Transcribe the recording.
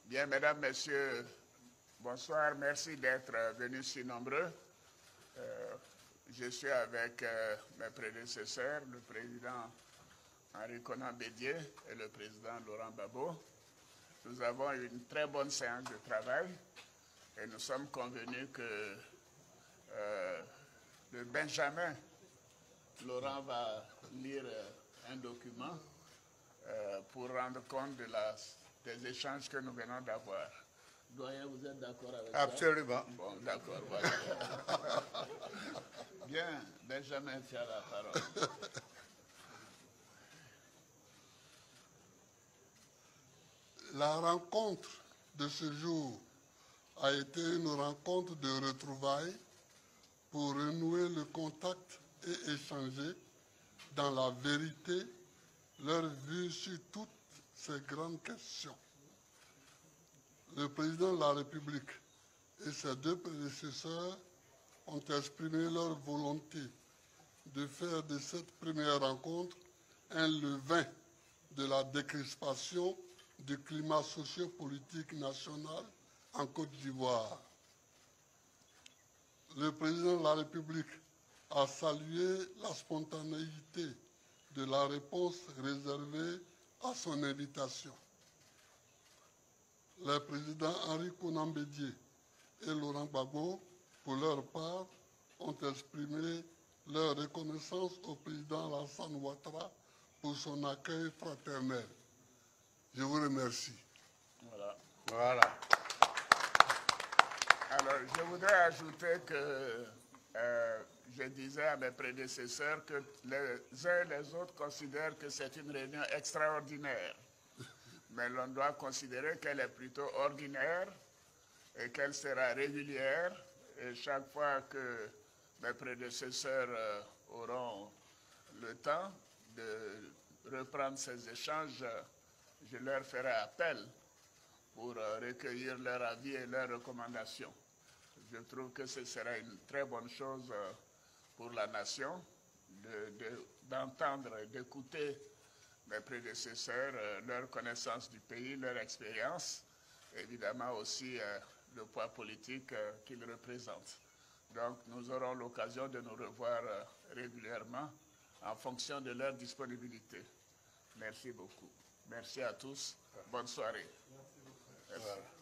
Bien, mesdames, messieurs, bonsoir. Merci d'être venus si nombreux. Je suis avec mes prédécesseurs, le président Henri Konan Bédié et le président Laurent Gbagbo. Nous avons eu une très bonne séance de travail et nous sommes convenus que le Benjamin, Laurent va lire un document pour rendre compte des échanges que nous venons d'avoir. Doyen, vous êtes d'accord avec ça? Absolument. Bon, d'accord, voilà. Bien, Benjamin, tu as la parole. La rencontre de ce jour a été une rencontre de retrouvailles pour renouer le contact et échanger dans la vérité leur vue sur toutes ces grandes questions. Le président de la République et ses deux prédécesseurs ont exprimé leur volonté de faire de cette première rencontre un levain de la décrispation du climat socio-politique national en Côte d'Ivoire. Le président de la République a salué la spontanéité de la réponse réservée à son invitation. Les présidents Henri Konan Bédié et Laurent Gbagbo, pour leur part, ont exprimé leur reconnaissance au président Alassane Ouattara pour son accueil fraternel. Je vous remercie. Voilà. Alors, je voudrais ajouter que je disais à mes prédécesseurs que les uns et les autres considèrent que c'est une réunion extraordinaire. Mais l'on doit considérer qu'elle est plutôt ordinaire et qu'elle sera régulière. Et chaque fois que mes prédécesseurs auront le temps de reprendre ces échanges, je leur ferai appel pour recueillir leur avis et leurs recommandations. Je trouve que ce sera une très bonne chose pour la nation d'entendre et d'écouter mes prédécesseurs, leur connaissance du pays, leur expérience, évidemment aussi le poids politique qu'ils représentent. Donc nous aurons l'occasion de nous revoir régulièrement en fonction de leur disponibilité. Merci beaucoup. Merci à tous. Bonne soirée. Merci beaucoup.